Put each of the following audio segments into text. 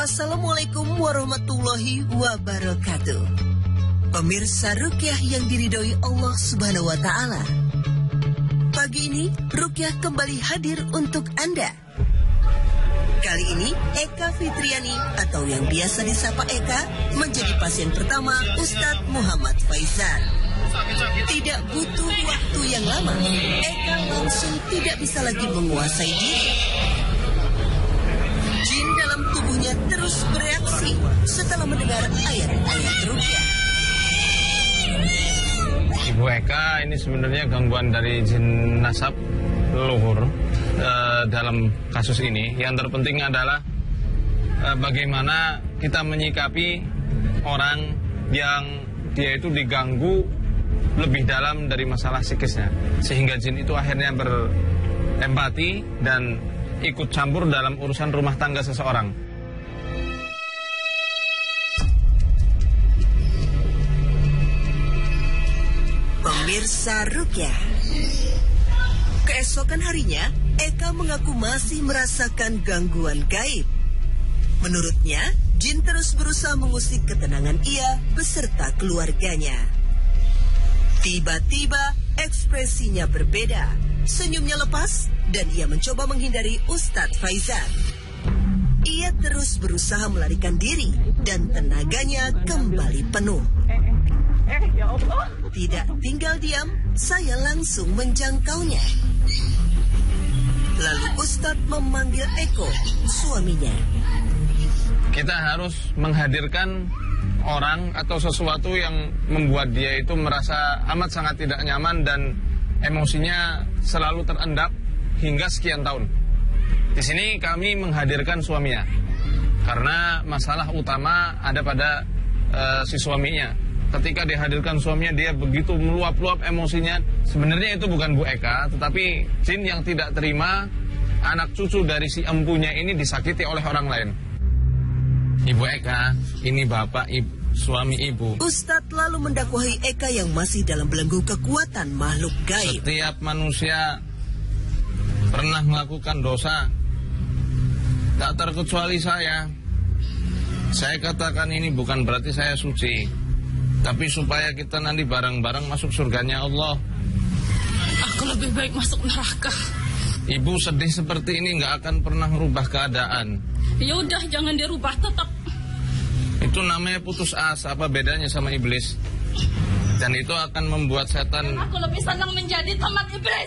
Assalamualaikum warahmatullahi wabarakatuh. Pemirsa Ruqyah yang diridhoi Allah Subhanahu wa Ta'ala, pagi ini Ruqyah kembali hadir untuk Anda. Kali ini Eka Fitriani atau yang biasa disapa Eka menjadi pasien pertama Ustadz Muhammad Faizal. Tidak butuh waktu yang lama, Eka langsung tidak bisa lagi menguasai diri. Jin dalam tubuhnya terus bereaksi setelah mendengar ayat-ayat Ruqyah. Ibu Eka ini sebenarnya gangguan dari jin nasab leluhur. Dalam kasus ini yang terpenting adalah bagaimana kita menyikapi orang yang dia itu diganggu lebih dalam dari masalah psikisnya, sehingga jin itu akhirnya berempati dan ikut campur dalam urusan rumah tangga seseorang. Pemirsa Ruqyah, keesokan harinya Eka mengaku masih merasakan gangguan gaib. Menurutnya, jin terus berusaha mengusik ketenangan ia beserta keluarganya. Tiba-tiba ekspresinya berbeda, senyumnya lepas, dan ia mencoba menghindari Ustadz Faizal. Ia terus berusaha melarikan diri dan tenaganya kembali penuh. Tidak tinggal diam, saya langsung menjangkaunya. Lalu Ustadz memanggil Eko, suaminya. Kita harus menghadirkan orang atau sesuatu yang membuat dia itu merasa amat sangat tidak nyaman dan emosinya selalu terendap hingga sekian tahun. Di sini kami menghadirkan suaminya karena masalah utama ada pada si suaminya. Ketika dihadirkan suaminya, dia begitu meluap-luap emosinya. Sebenarnya itu bukan Bu Eka, tetapi jin yang tidak terima anak cucu dari si empunya ini disakiti oleh orang lain. Ibu Eka, ini bapak suami ibu. Ustadz lalu mendakwahi Eka yang masih dalam belenggu kekuatan makhluk gaib. Setiap manusia pernah melakukan dosa, tak terkecuali saya. Saya katakan ini bukan berarti saya suci, tapi supaya kita nanti bareng-bareng masuk surganya Allah. Aku lebih baik masuk neraka. Ibu sedih seperti ini nggak akan pernah merubah keadaan. Ya udah, jangan dirubah, tetap. Itu namanya putus asa. Apa bedanya sama iblis? Dan itu akan membuat setan. Dan aku lebih senang menjadi teman iblis.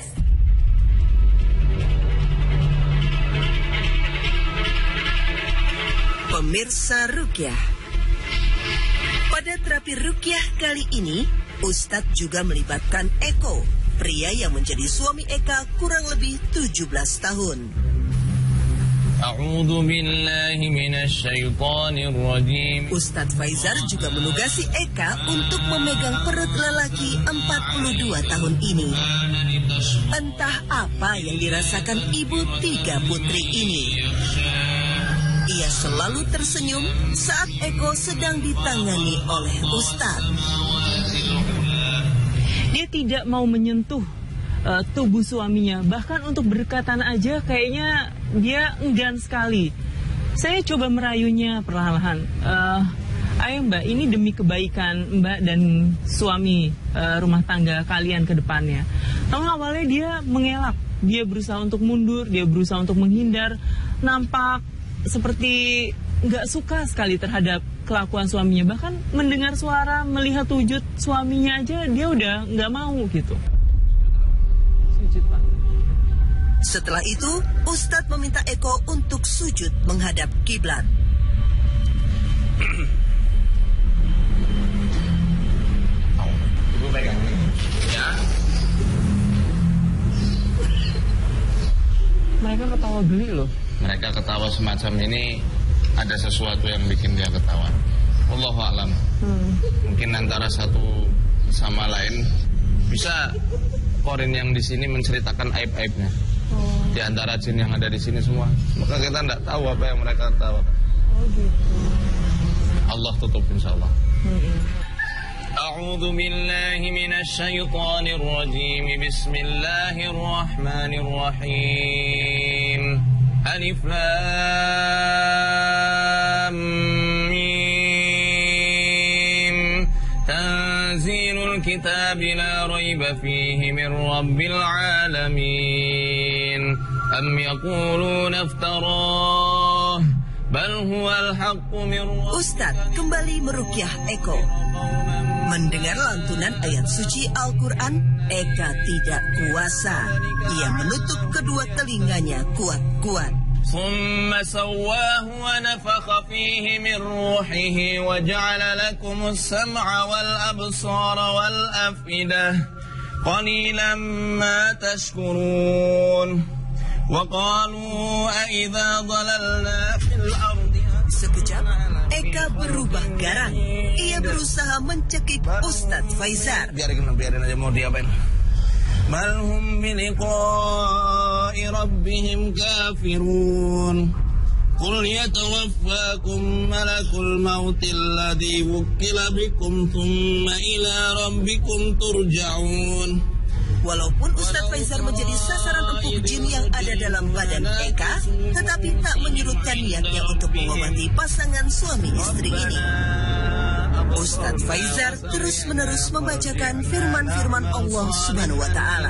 Pemirsa Ruqyah, pada terapi Ruqyah kali ini, Ustadz juga melibatkan Eko, pria yang menjadi suami Eka kurang lebih 17 tahun. A'udzu billahi minasyaitonir rajim. Ustadz Faizal juga menugasi Eka untuk memegang perut lelaki 42 tahun ini. Entah apa yang dirasakan ibu 3 putri ini. Ia selalu tersenyum saat Eko sedang ditangani oleh Ustadz. Dia tidak mau menyentuh tubuh suaminya. Bahkan untuk berdekatan aja kayaknya dia enggan sekali. Saya coba merayunya perlahan. Ayo Mbak, ini demi kebaikan Mbak dan suami rumah tangga kalian ke depannya. Namun awalnya dia mengelak. Dia berusaha untuk mundur, dia berusaha untuk menghindar. Nampak seperti nggak suka sekali terhadap kelakuan suaminya. Bahkan mendengar suara, melihat wujud suaminya aja dia udah nggak mau gitu. Sujud, Pak. Setelah itu, Ustadz meminta Eko untuk sujud menghadap kiblat. Ibu pegang ya. Mereka ketawa geli loh. Mereka ketawa semacam ini, ada sesuatu yang bikin dia ketawa. Wallahu a'lam. Mungkin antara satu sama lain bisa korin yang di sini menceritakan aib-aibnya. Di antara jin yang ada di sini semua. Maka kita tidak tahu apa yang mereka tahu. Gitu. Allah tutup insyaallah. A'udzu billahi minasyaitonir rajim. Bismillahirrahmanirrahim. Alif Lam الكتاب لا ريب فيه من رب العالمين أم يقولون افتراه بل هو الحق من رب. Ustadz kembali meruqyah Eko. Mendengar lantunan ayat suci Al-Quran, Eka tidak kuasa. Ia menutup kedua telinganya kuat-kuat. ثم سواه ونفخ فيه من روحه وجعل لكم السمع والأبصار والأفئدة قليلا ما تشكرون وقالوا أإذا ضللنا في الأرض. Sekejap, Eka berubah garang. Ia berusaha mencekik Ustadz Faizar. Biarin aja mau diapain. بل هم بلقاء ربهم كافرون قل يتوفاكم ملك الموت الذي وكل بكم ثم إلى ربكم ترجعون. Walaupun Ustadz Faizar menjadi sasaran empuk jin yang ada dalam badan Eka, tetapi tak menyurutkan niatnya untuk mengobati pasangan suami istri ini. Ustadz Faizar terus-menerus membacakan firman-firman Allah Subhanahu wa Ta'ala.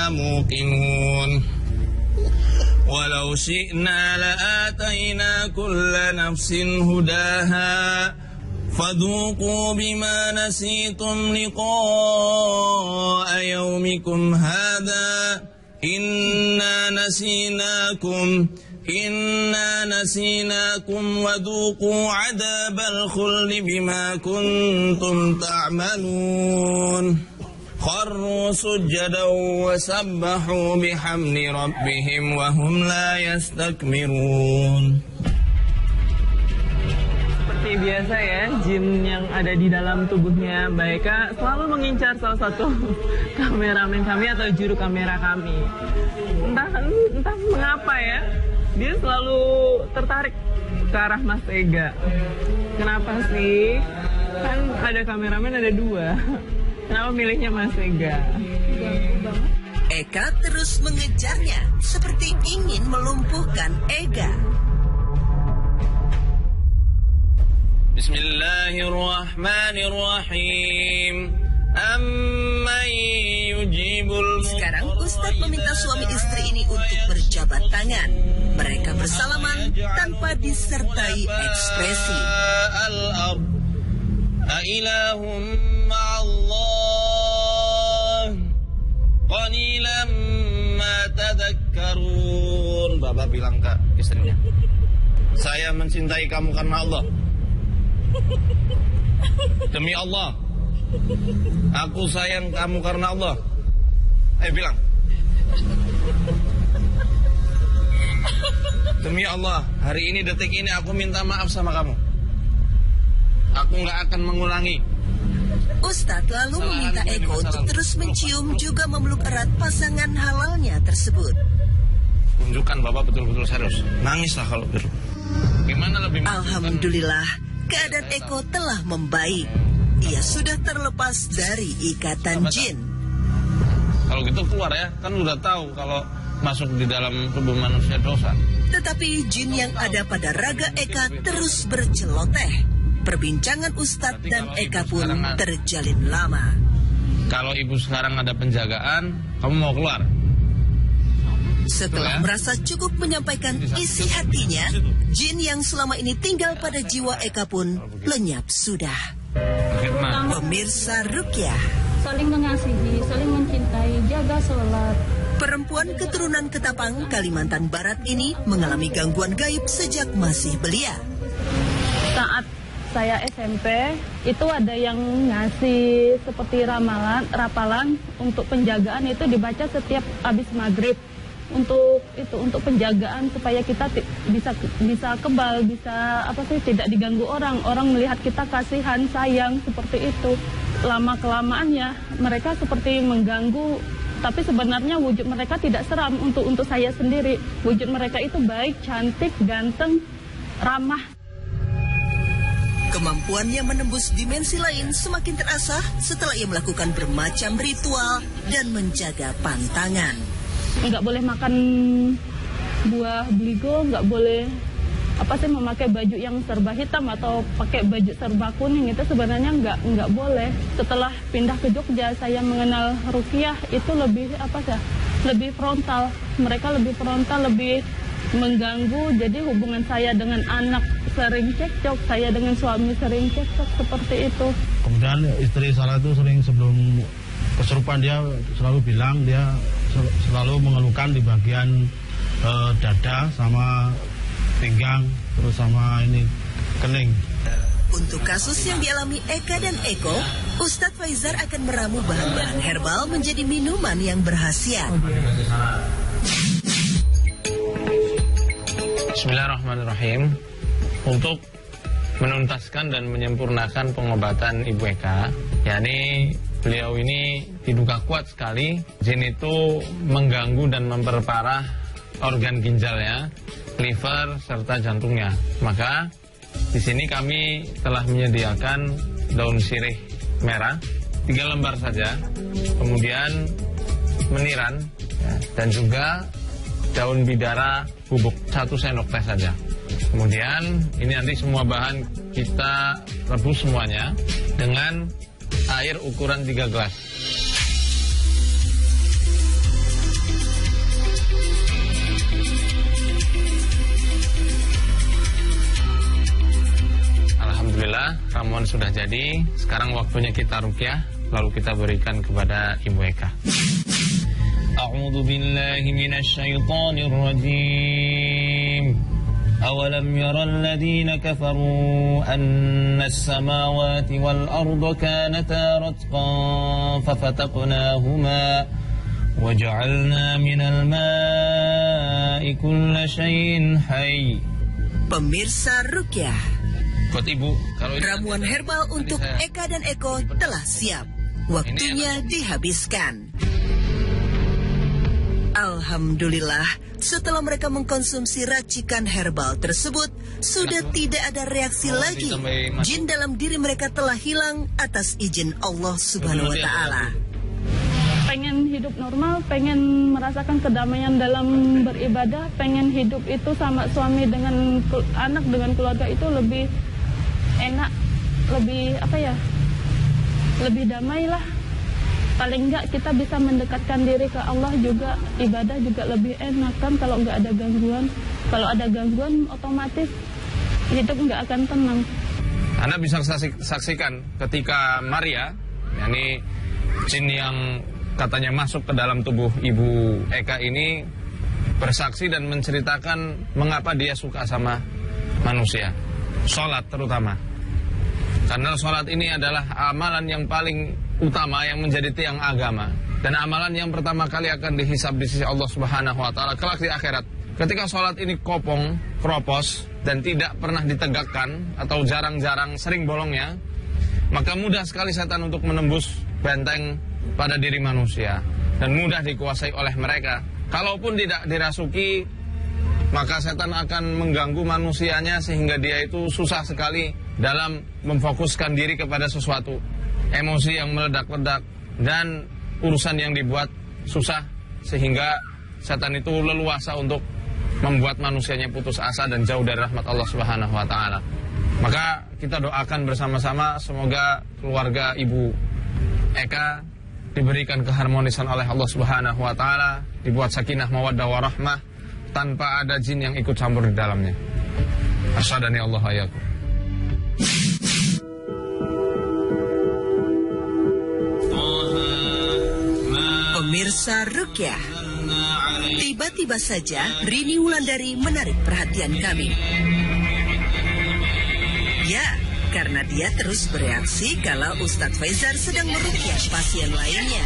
Walau syi'na la'atayna kulla nafsin hudaha fadhuqu bima nasitum liqa'a yawmikum hadha inna nasinakum wadhuqu 'adzabal khuldi bima kuntum ta'malun. Kharru sujjadan wa sabbahu bihamdi rabbihim wa hum la yastakbirun. Seperti biasa ya, jin yang ada di dalam tubuhnya Mbak Eka selalu mengincar salah satu kameramen kami atau juru kamera kami. Entah mengapa ya, dia selalu tertarik ke arah Mas Ega. Kenapa sih? Kan ada kameramen ada dua. Kenapa milihnya Mas Ega? Eka terus mengejarnya seperti ingin melumpuhkan Ega. Bismillahirrahmanirrahim. Amman yujibul. Sekarang Ustadz meminta suami istri ini untuk berjabat tangan. Mereka bersalaman tanpa disertai ekspresi. Ailahum ma'allah qalilan ma tadhakkarun. Bapak bilang ke istrinya, saya mencintai kamu karena Allah. Demi Allah, aku sayang kamu karena Allah. Ayo bilang. Demi Allah, hari ini detik ini aku minta maaf sama kamu. Aku gak akan mengulangi. Ustadz lalu meminta Eko untuk terus mencium juga memeluk erat pasangan halalnya tersebut. Tunjukkan Bapak betul-betul serius. Nangislah kalau perlu. Gimana lebih? Alhamdulillah, keadaan Eko telah membaik. Ia sudah terlepas dari ikatan jin. Kalau gitu keluar ya, kan udah tahu kalau masuk di dalam tubuh manusia dosa. Tetapi jin yang ada pada raga Eka terus berceloteh. Perbincangan Ustadz dan Eka pun terjalin lama. Kalau ibu sekarang ada penjagaan, kamu mau keluar? Setelah merasa cukup menyampaikan isi hatinya, jin yang selama ini tinggal pada jiwa Eka pun lenyap sudah. Pemirsa Ruqyah, Saling mengasihi, saling mencintai, jaga sholat. perempuan keturunan Ketapang, Kalimantan Barat ini mengalami gangguan gaib sejak masih belia. Saat saya SMP, itu ada yang ngasih seperti rapalan untuk penjagaan itu dibaca setiap habis maghrib. Untuk penjagaan supaya kita bisa kebal, tidak diganggu orang melihat kita kasihan sayang seperti itu. Lama kelamaan ya mereka seperti mengganggu, tapi sebenarnya wujud mereka tidak seram untuk saya sendiri. Wujud mereka itu baik, cantik, ganteng, ramah. Kemampuannya menembus dimensi lain semakin terasa setelah ia melakukan bermacam ritual dan menjaga pantangan. Nggak boleh makan buah beligo, nggak boleh memakai baju yang serba hitam atau pakai baju serba kuning itu sebenarnya nggak boleh. Setelah pindah ke Jogja, saya mengenal ruqyah itu lebih frontal. Mereka lebih frontal, lebih mengganggu. Jadi hubungan saya dengan anak sering cekcok, saya dengan suami sering cekcok seperti itu. Kemudian istri saya itu sering sebelum kesurupan dia selalu bilang dia selalu mengeluhkan di bagian dada sama pinggang terus sama ini kening. Untuk kasus yang dialami Eka dan Eko, Ustadz Faizar akan meramu bahan-bahan herbal menjadi minuman yang berkhasiat. Bismillahirrahmanirrahim. Untuk menuntaskan dan menyempurnakan pengobatan Ibu Eka, yakni beliau ini diduga kuat sekali jin itu mengganggu dan memperparah organ ginjalnya, liver serta jantungnya. Maka di sini kami telah menyediakan daun sirih merah 3 lembar saja, kemudian meniran ya, dan juga daun bidara bubuk 1 sendok teh saja. Kemudian ini nanti semua bahan kita rebus semuanya dengan air ukuran 3 gelas. Alhamdulillah, ramuan sudah jadi. Sekarang waktunya kita ruqyah, lalu kita berikan kepada Ibu Eka. A'udzu billahi minasyaitonir rajim. Awalam yaral ladzina kafaru anna as-samawati wal arda kanata ratqan fafataqnahuma waja'alna minal ma'i kulla syai'in hayy. Pemirsa ruqyah, buat Ibu, ramuan herbal untuk Eka dan Eko telah siap. Waktunya dihabiskan. Alhamdulillah, setelah mereka mengkonsumsi racikan herbal tersebut, sudah tidak ada reaksi lagi. Jin dalam diri mereka telah hilang atas izin Allah Subhanahu wa Ta'ala. Pengen hidup normal, pengen merasakan kedamaian dalam beribadah, pengen hidup itu sama suami dengan anak, dengan keluarga itu lebih enak, lebih damai lah. Paling enggak kita bisa mendekatkan diri ke Allah juga, ibadah juga lebih enak kan kalau nggak ada gangguan. Kalau ada gangguan otomatis hidup nggak akan tenang. Anda bisa saksikan ketika Maria, yakni jin yang katanya masuk ke dalam tubuh Ibu Eka ini, bersaksi dan menceritakan mengapa dia suka sama manusia. Sholat terutama. Karena sholat ini adalah amalan yang paling utama yang menjadi tiang agama. Dan amalan yang pertama kali akan dihisab di sisi Allah Subhanahu wa Ta'ala kelak di akhirat. Ketika sholat ini kopong, kropos, dan tidak pernah ditegakkan, atau jarang-jarang sering bolongnya, maka mudah sekali setan untuk menembus benteng pada diri manusia. Dan mudah dikuasai oleh mereka. Kalaupun tidak dirasuki, maka setan akan mengganggu manusianya sehingga dia itu susah sekali dalam memfokuskan diri kepada sesuatu. Emosi yang meledak-ledak dan urusan yang dibuat susah sehingga setan itu leluasa untuk membuat manusianya putus asa dan jauh dari rahmat Allah Subhanahu wa Ta'ala. Maka kita doakan bersama-sama semoga keluarga Ibu Eka diberikan keharmonisan oleh Allah Subhanahu wa Ta'ala, dibuat sakinah mawaddah warahmah tanpa ada jin yang ikut campur di dalamnya. Asyhadani Allah ayakum. Pemirsa ruqyah, tiba-tiba saja Rini Wulandari menarik perhatian kami. Ya, karena dia terus bereaksi kalau Ustadz Faizar sedang meruqyah pasien lainnya.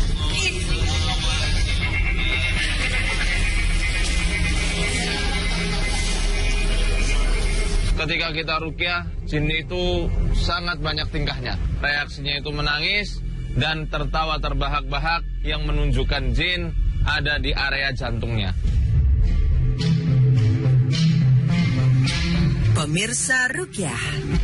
Ketika kita ruqyah, jin itu sangat banyak tingkahnya. Reaksinya itu menangis dan tertawa terbahak-bahak yang menunjukkan jin ada di area jantungnya. Pemirsa ruqyah,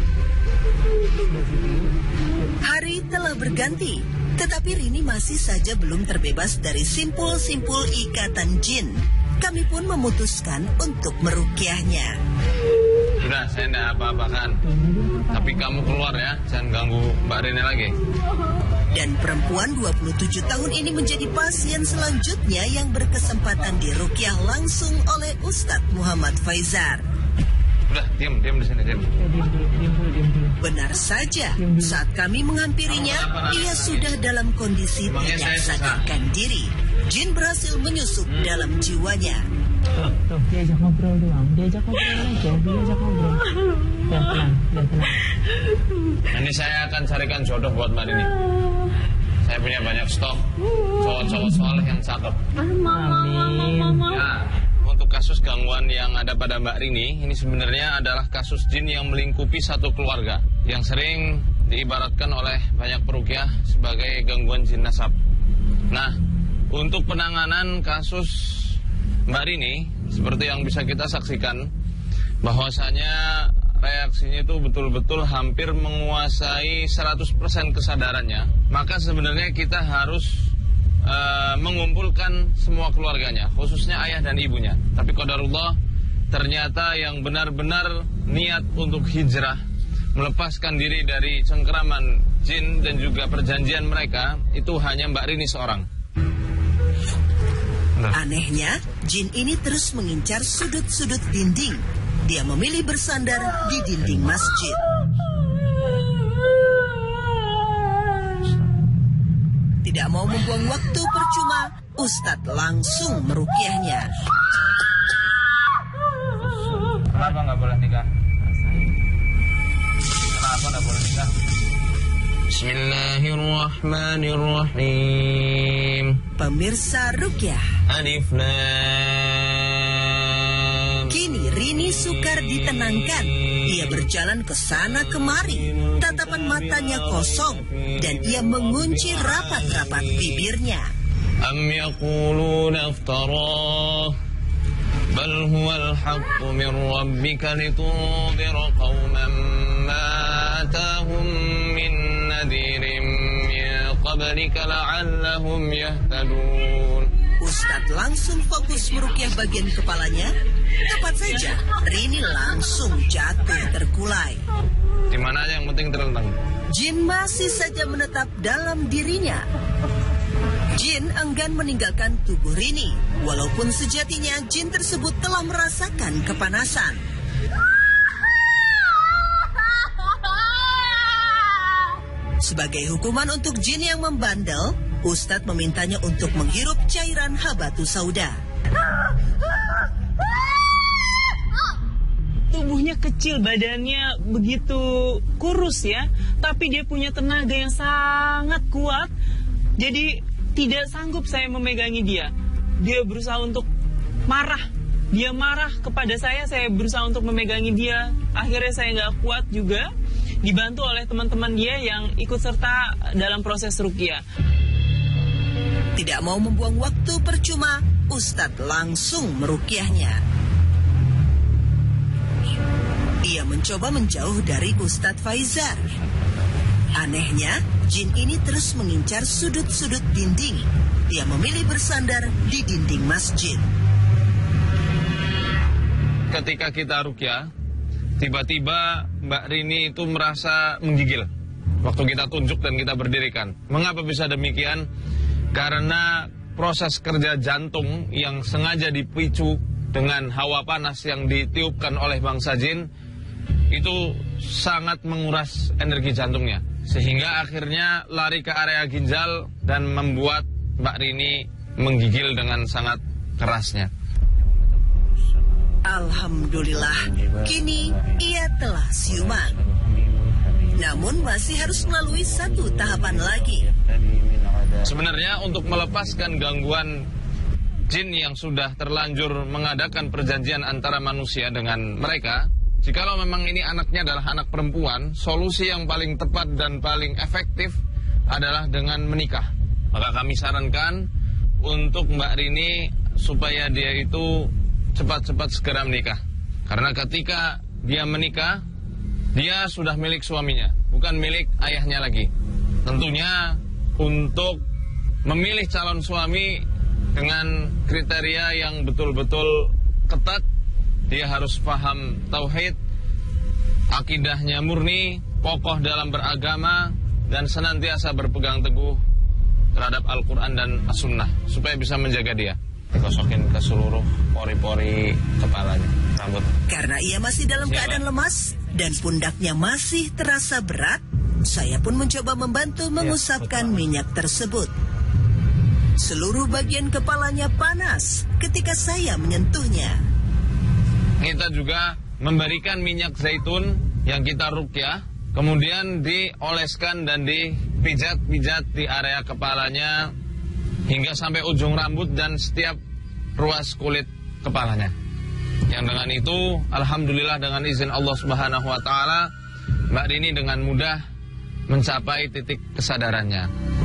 hari telah berganti, tetapi Rini masih saja belum terbebas dari simpul-simpul ikatan jin. Kami pun memutuskan untuk meruqyahnya. Sudah, saya tidak apa-apakan. Tapi kamu keluar ya, jangan ganggu Mbak Rini lagi. Dan perempuan 27 tahun ini menjadi pasien selanjutnya yang berkesempatan diruqyah langsung oleh Ustadz Muhammad Faizar. Udah, diam di sini, diam. Benar saja, saat kami menghampirinya, ia sudah dalam kondisi tidak sadarkan diri. Jin berhasil menyusup dalam jiwanya. Tuh, diajak ngobrol doang. Diajak ngobrol aja, diajak ngobrol. Dan tenang. Nanti saya akan carikan jodoh buat Mbak Rini. Saya punya banyak stok cowok-cowok soleh yang cakep. Amin. Nah, untuk kasus gangguan yang ada pada Mbak Rini, ini sebenarnya adalah kasus jin yang melingkupi satu keluarga, yang sering diibaratkan oleh banyak peruqyah sebagai gangguan jin nasab. Nah, untuk penanganan kasus Mbak Rini, seperti yang bisa kita saksikan, bahwasanya reaksinya itu betul-betul hampir menguasai 100% kesadarannya. Maka sebenarnya kita harus mengumpulkan semua keluarganya, khususnya ayah dan ibunya. Tapi qadarullah, ternyata yang benar-benar niat untuk hijrah, melepaskan diri dari cengkeraman jin dan juga perjanjian mereka, itu hanya Mbak Rini seorang. Anehnya, jin ini terus mengincar sudut-sudut dinding. Dia memilih bersandar di dinding masjid. Tidak mau membuang waktu percuma, Ustadz langsung meruqyahnya. Kenapa nggak boleh nikah? Kenapa nggak boleh nikah? Bismillahirrahmanirrahim. Pemirsa ruqyah, Alif Lam. kini Rini sukar ditenangkan. Ia berjalan ke sana kemari, tatapan matanya kosong, dan ia mengunci rapat-rapat bibirnya. Am yaquluna iftarah, bal huwal haqqu min rabbika litundhira qauman ma atahum min nadhirin min qablika la'allahum yahtadun. Ustadz langsung fokus meruqyah bagian kepalanya. Tepat saja, Rini langsung jatuh terkulai. Di mana aja yang penting terlentang. Jin masih saja menetap dalam dirinya. Jin enggan meninggalkan tubuh Rini, walaupun sejatinya jin tersebut telah merasakan kepanasan. Sebagai hukuman untuk jin yang membandel, Ustadz memintanya untuk menghirup cairan habatus sauda. Tubuhnya kecil, badannya begitu kurus ya, tapi dia punya tenaga yang sangat kuat. Jadi tidak sanggup saya memegangi dia. Dia berusaha untuk marah. Dia marah kepada saya berusaha untuk memegangi dia. Akhirnya saya nggak kuat juga, dibantu oleh teman-teman dia yang ikut serta dalam proses ruqyah. Tidak mau membuang waktu percuma, Ustadz langsung meruqyahnya. Ia mencoba menjauh dari Ustadz Faizar. Anehnya, jin ini terus mengincar sudut-sudut dinding. Dia memilih bersandar di dinding masjid. Ketika kita ruqyah, tiba-tiba Mbak Rini itu merasa menggigil waktu kita tunjuk dan kita berdirikan. Mengapa bisa demikian? Karena proses kerja jantung yang sengaja dipicu dengan hawa panas yang ditiupkan oleh bangsa jin itu sangat menguras energi jantungnya, sehingga akhirnya lari ke area ginjal dan membuat Mbak Rini menggigil dengan sangat kerasnya. Alhamdulillah, kini ia telah siuman. Namun masih harus melalui satu tahapan lagi. Sebenarnya untuk melepaskan gangguan jin yang sudah terlanjur mengadakan perjanjian antara manusia dengan mereka, jikalau memang ini anaknya adalah anak perempuan, solusi yang paling tepat dan paling efektif adalah dengan menikah. Maka kami sarankan untuk Mbak Rini supaya dia itu cepat-cepat segera menikah. Karena ketika dia menikah, dia sudah milik suaminya, bukan milik ayahnya lagi. Tentunya untuk memilih calon suami dengan kriteria yang betul-betul ketat, dia harus paham tauhid, akidahnya murni, kokoh dalam beragama, dan senantiasa berpegang teguh terhadap Al-Quran dan As-Sunnah, supaya bisa menjaga dia. Gosokin ke seluruh pori-pori kepalanya, rambut. Karena ia masih dalam keadaan lemas dan pundaknya masih terasa berat, saya pun mencoba membantu mengusapkan minyak tersebut. Seluruh bagian kepalanya panas ketika saya menyentuhnya. Kita juga memberikan minyak zaitun yang kita ruqyah, kemudian dioleskan dan dipijat-pijat di area kepalanya hingga sampai ujung rambut dan setiap ruas kulit kepalanya. Yang dengan itu, alhamdulillah dengan izin Allah Subhanahu wa taala, Mbak Rini dengan mudah mencapai titik kesadarannya.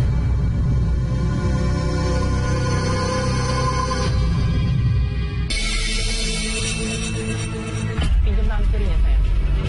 Pinjam tamsilnya saya.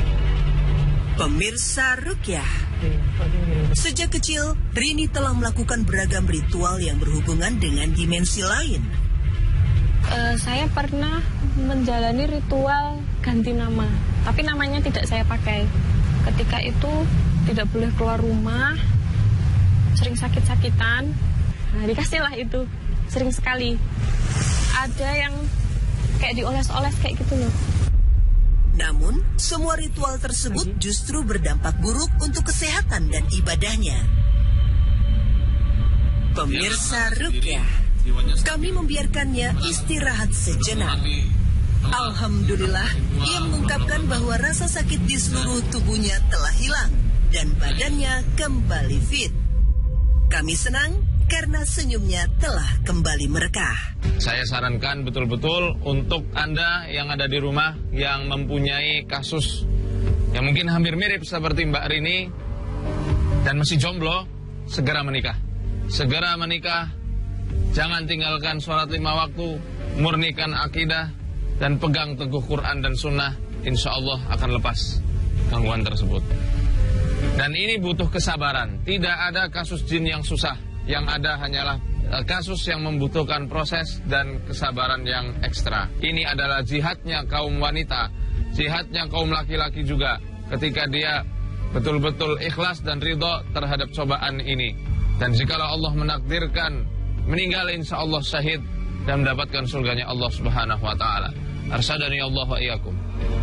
Pemirsa Ruqyah, sejak kecil Rini telah melakukan beragam ritual yang berhubungan dengan dimensi lain. Saya pernah menjalani ritual ganti nama, tapi namanya tidak saya pakai. Ketika itu tidak boleh keluar rumah, sering sakit-sakitan. Nah, dikasihlah itu, sering sekali. Ada yang kayak dioles-oles kayak gitu loh. Namun, semua ritual tersebut justru berdampak buruk untuk kesehatan dan ibadahnya. Pemirsa Ruqyah, kami membiarkannya istirahat sejenak. Alhamdulillah, ia mengungkapkan bahwa rasa sakit di seluruh tubuhnya telah hilang dan badannya kembali fit. Kami senang karena senyumnya telah kembali merekah. Saya sarankan betul-betul untuk Anda yang ada di rumah yang mempunyai kasus yang mungkin hampir mirip seperti Mbak Rini dan masih jomblo, segera menikah. Segera menikah, jangan tinggalkan sholat 5 waktu, murnikan akidah, dan pegang teguh Quran dan Sunnah. Insya Allah akan lepas gangguan tersebut. Dan ini butuh kesabaran. Tidak ada kasus jin yang susah. Yang ada hanyalah kasus yang membutuhkan proses dan kesabaran yang ekstra. Ini adalah jihadnya kaum wanita, jihadnya kaum laki-laki juga, ketika dia betul-betul ikhlas dan ridho terhadap cobaan ini. Dan jikalau Allah menakdirkan meninggal, insya Allah syahid dan mendapatkan surganya Allah Subhanahu wa ta'ala. Arsyadani Allah wa iyyakum.